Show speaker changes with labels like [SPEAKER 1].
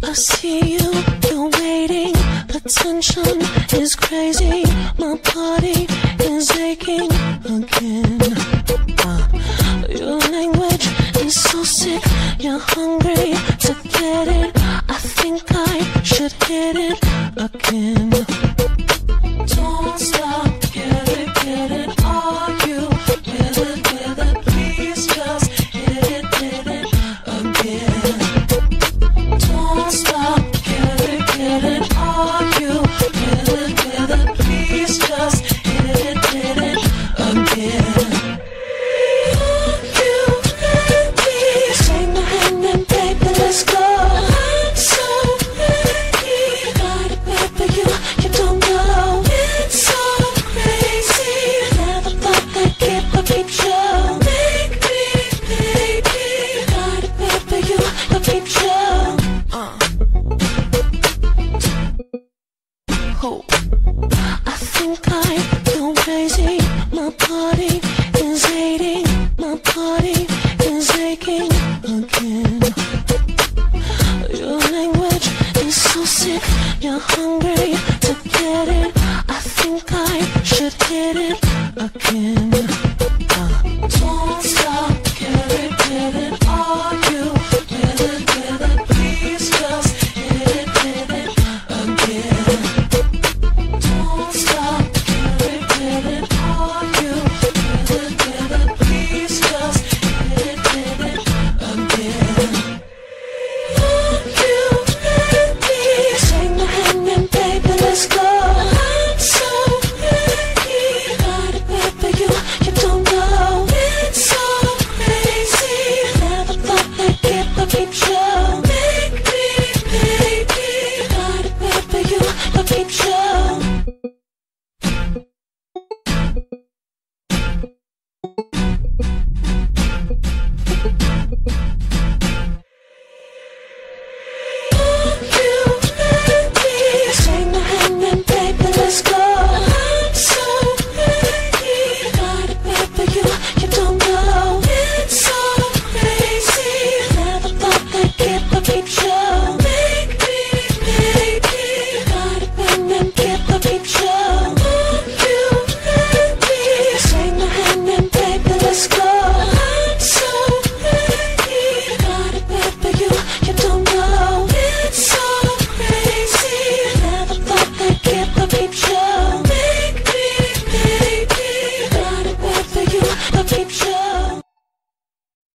[SPEAKER 1] I see you, you're waiting. Attention is crazy. My body is aching again. Your language is so sick. You're hungry to get it. I think I should hit it again. Don't stop, get it. Are you with it? Please just hit it again. Don't stop, get it. Are you with it? Please just hit it again. I think I go crazy. My body is aching. My body is aching again. Your language is so sick. You're hungry to get it. I think I should hit it again. Don't stop, get it. Are you with it? Please just hit it again. Don't stop, get it. Are you with it? Please just hit it again. Are you ready? Take my hand and baby, let's go. I'm so ready. Got it, baby, you don't know. It's so crazy. Never thought they'd get the picture. Make me, baby. Got it, baby, the picture. Picture.